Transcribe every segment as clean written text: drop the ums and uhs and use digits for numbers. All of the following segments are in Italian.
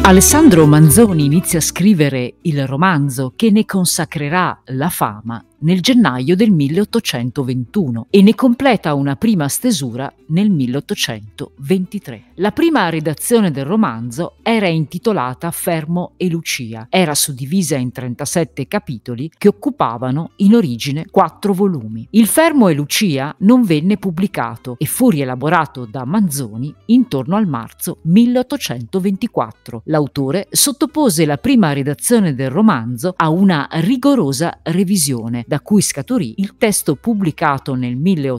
Alessandro Manzoni inizia a scrivere il romanzo che ne consacrerà la fama nel gennaio del 1821 e ne completa una prima stesura nel 1823. La prima redazione del romanzo era intitolata Fermo e Lucia. Era suddivisa in 37 capitoli che occupavano in origine 4 volumi. Il Fermo e Lucia non venne pubblicato e fu rielaborato da Manzoni intorno al marzo 1824. L'autore sottopose la prima redazione del romanzo a una rigorosa revisione, da cui scaturì il testo pubblicato nel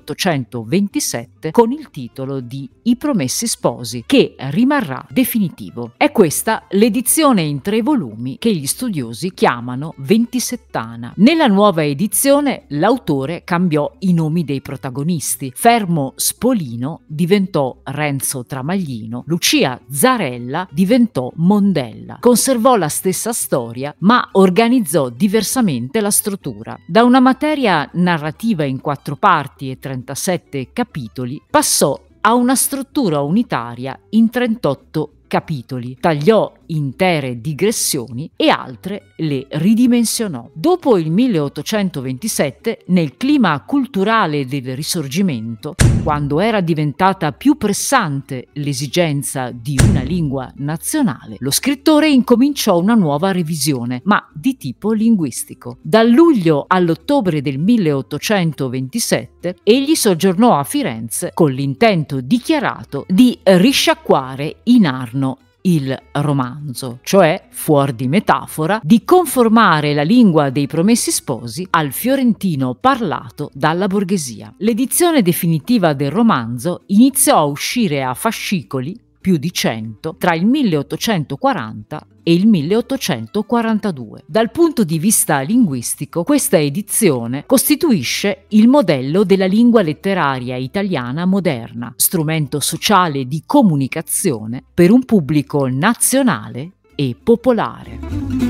1827 con il titolo di I Promessi Sposi, che rimarrà definitivo. È questa l'edizione in 3 volumi che gli studiosi chiamano ventisettana. Nella nuova edizione l'autore cambiò i nomi dei protagonisti. Fermo Spolino diventò Renzo Tramaglino, Lucia Zarella diventò Mondella. Conservò la stessa storia, ma organizzò diversamente la struttura. Da una materia narrativa in 4 parti e 37 capitoli, passò a una struttura unitaria in 38 capitoli, tagliò intere digressioni e altre le ridimensionò. Dopo il 1827, nel clima culturale del Risorgimento, quando era diventata più pressante l'esigenza di una lingua nazionale, lo scrittore incominciò una nuova revisione, ma di tipo linguistico. Dal luglio all'ottobre del 1827 egli soggiornò a Firenze con l'intento dichiarato di risciacquare in Arno il romanzo, cioè, fuor di metafora, di conformare la lingua dei Promessi Sposi al fiorentino parlato dalla borghesia. L'edizione definitiva del romanzo iniziò a uscire a fascicoli, più di 100, tra il 1840 e il 1842. Dal punto di vista linguistico, questa edizione costituisce il modello della lingua letteraria italiana moderna, strumento sociale di comunicazione per un pubblico nazionale e popolare.